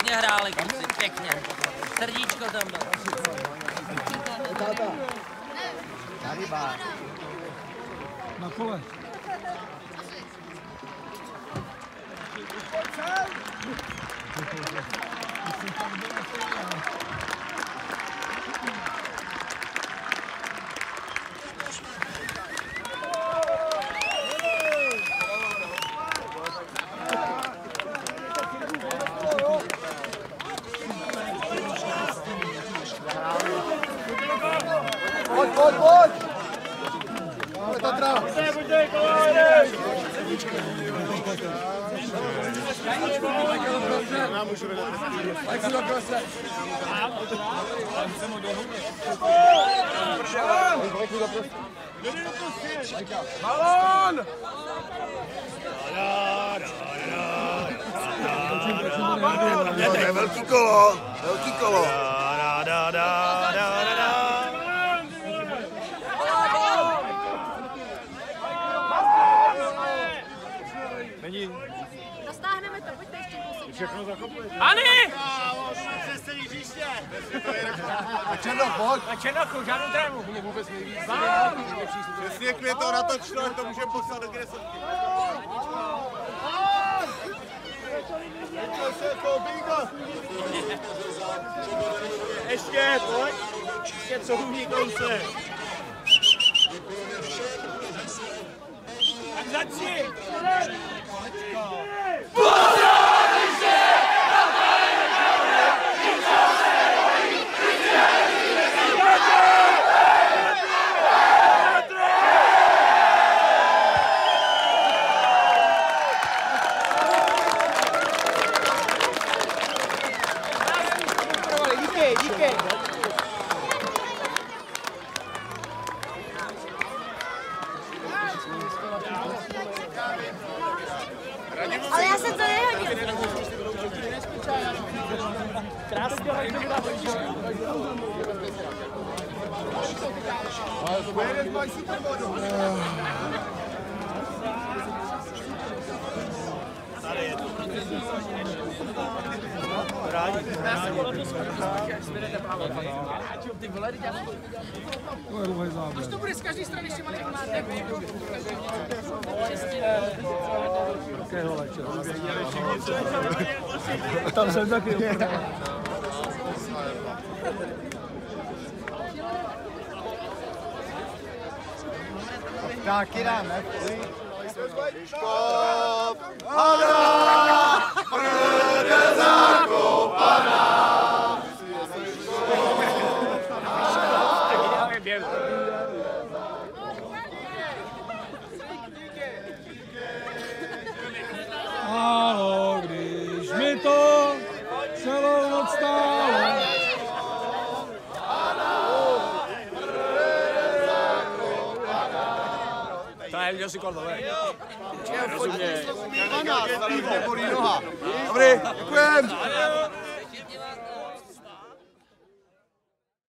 pěkně hráli, kluci, pěkně. Srdíčko tam bylo. Na kole. Pojď! Máme Tatra! Balón! Velký kolo! Velký kolo! Není. Dostáhneme to, pojďte ještě kousek. Všechno zakopujete. Ani! A Černoch, pojď! A Černochu, žádnou trému. Mě vůbec nejvíc. Přesně Květo natočilo, to můžeme poslat do kresovky. Ještě, pojď. Ještě co humí kousek. Tak začni. Díky. Ale já jsem to nehodil. Krásně. Až to bude z každé strany ještě malý Tam jsem taky. Taky dáme. Málo, když mi to celou noc stálo. Tady měl si Kordové. Dobrý, děkujem.